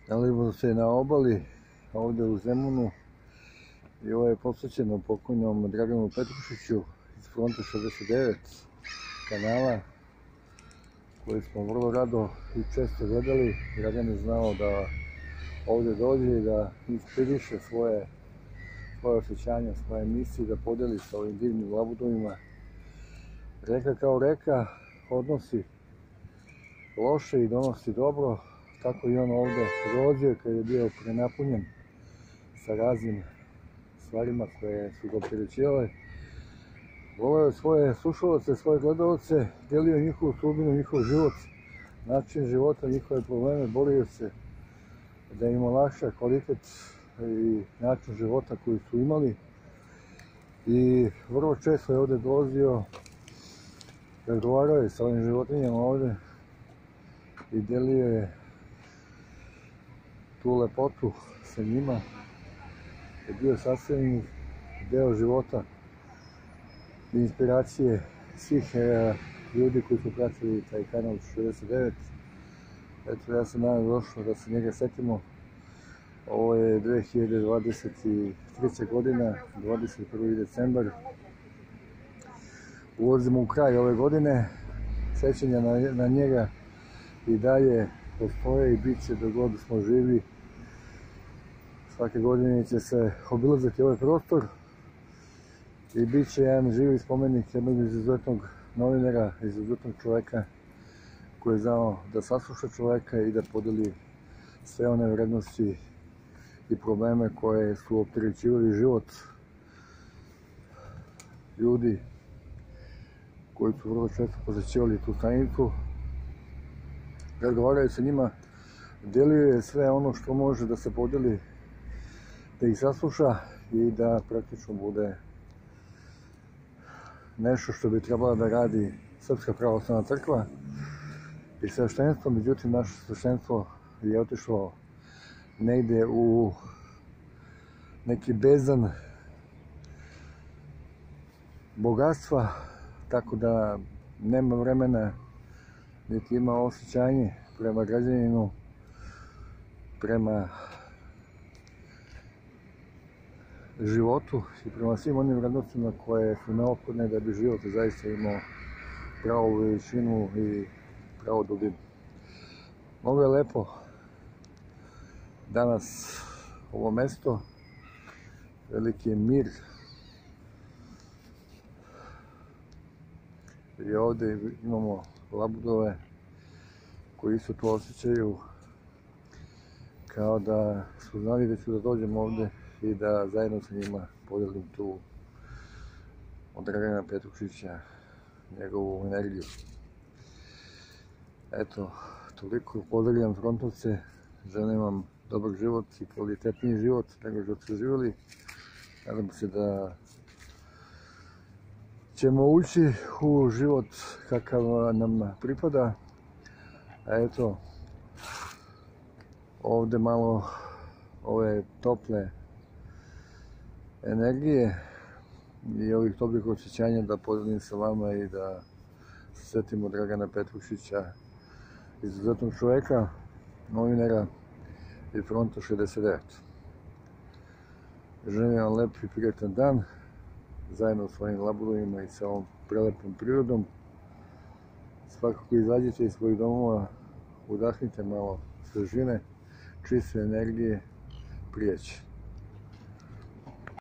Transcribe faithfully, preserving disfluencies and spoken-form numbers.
Nalazimo se na obali, ovdje u Zemunu, i ovo je posvećeno pokojnom Draganu Petrušiću iz Fronta šezdeset devet kanala, koji smo vrlo rado i često gledali. Dragan je znao da ovdje dođe i da inspiriše svoje, svoje osjećanja, svoje misli, da podeli sa ovim divnim labudovima. Reka kao reka odnosi loše i donosi dobro, tako i on ovdje rođe kad je bio prenapunjen sa raznim stvarima koje su ga opterećivale. Voleo je svoje slušalce, svoje gledalce, delio njihovu sudbinu, njihov život, način života, njihove probleme, borio se da im olakša kvalitet i način života koji su imali. I vrlo često je ovdje dolazio, razgovarao je sa ovim životinjama ovdje i delio je tu lepotu sa njima. Je bio sastavni deo života i inspiracije svih e, ljudi koji su pratili taj kanal šezdeset devet. Eto, ja sam danas došao da se njega setimo. Ovo je dve hiljade dvadeset treća godina, dvadeset prvi decembar. Ulazimo u kraj ove godine. Sećanja na, na njega i dalje postoje i bit će dok god smo živi. Svake godine će se obilaziti ovaj prostor i bit će jedan živi spomenik jednog izuzetnog novinara, izuzetnog čoveka koji je znao da sasluša čoveka i da podeli sve one vrednosti i probleme koje su opterećivali život ljudi koji su vrlo često posećivali tu stanicu. Razgovaraju sa njima, delio je sve ono što može da se podeli, da ih sasluša i da praktično bude nešto što bi trebala da radi Srpska pravoslavna crkva i sveštenstvo. Međutim, naše sveštenstvo je otišlo negde u neki bezdan bogatstva, tako da nema vremena niti ima osjećanje prema građaninu, prema životu i prema svim onim vrednostima koje su neophodne da bi život zaista imao pravu veličinu i pravu dubinu. Mnogo je lepo danas ovo mesto, veliki je mir. I ovdje imamo labudove koji su to osjećaju kao da su znali da ću da dođem ovdje i da zajedno sa njima podelim tu od Dragana Petrušića njegovu energiju. Eto, toliko. Pozdravljam Frontovce, želim vam dobar život i kvalitetniji život nego što ste živjeli. Nadam se da ćemo ući u život kakav nam pripada. A eto, ovdje malo ove tople energije i ovih toplih osjećanja da podelim sa vama i da se setimo Dragana Petrušića, izuzetnog čoveka, novinara iz Fronta šezdeset devet. Želim vam lep i prijatan dan zajedno s svojim labudovima i sa ovom prelepom prirodom. Svakako izađite iz svojih domova, udahnite malo svežine, čiste energije, prijeći.